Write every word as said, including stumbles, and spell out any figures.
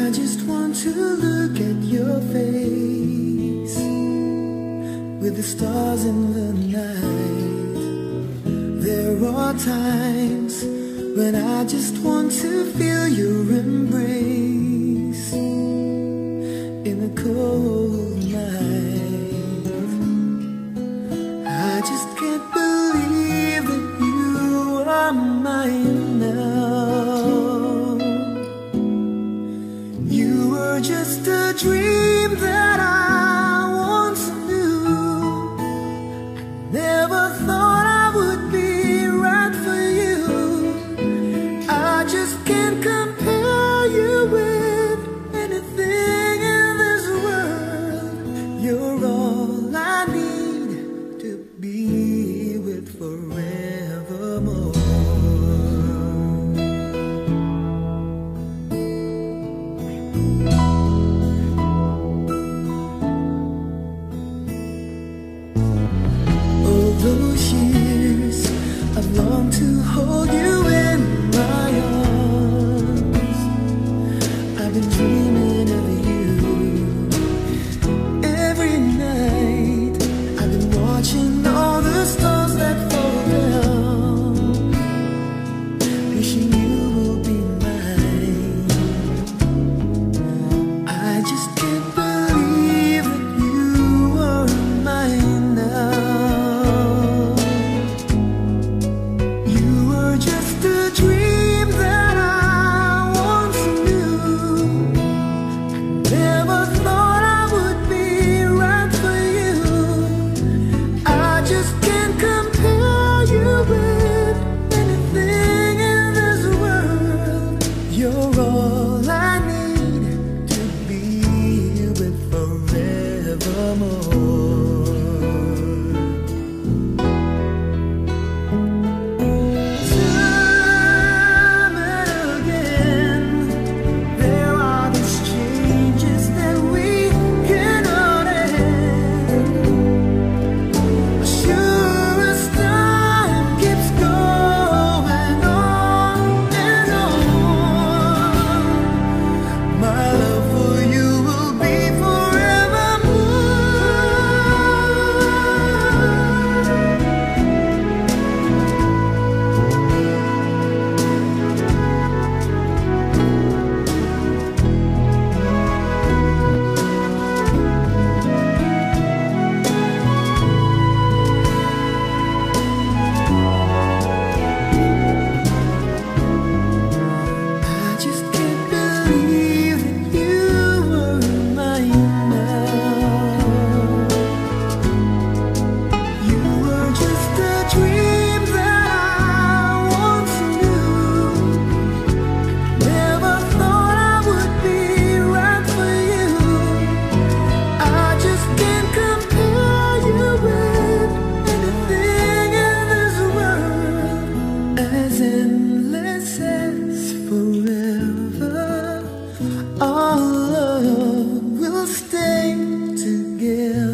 I just want to look at your face with the stars in the night. There are times when I just want to feel your embrace in the cold night. I just can't believe that you are mine now. You were just a dream that I once knew. I never thought I would be right for you. I just can't compare you with anything in this world. You're all I need to be with forevermore. Those years I've longed to hold you in my arms. I've been dreaming of you every night. I've been watching all the stars that fall down, wishing you will be mine. I just can't believe that you are mine now. You're all I need to be with forevermore. Time and again, there are these changes that we cannot end. Sure as time keeps going on and on, my love for you will be forevermore. I just can't believe that you were mine now. You were just a dream that I once knew. Never thought I would be right for you. I just can't compare you with anything in this world. As endless as forever, our love will stay together.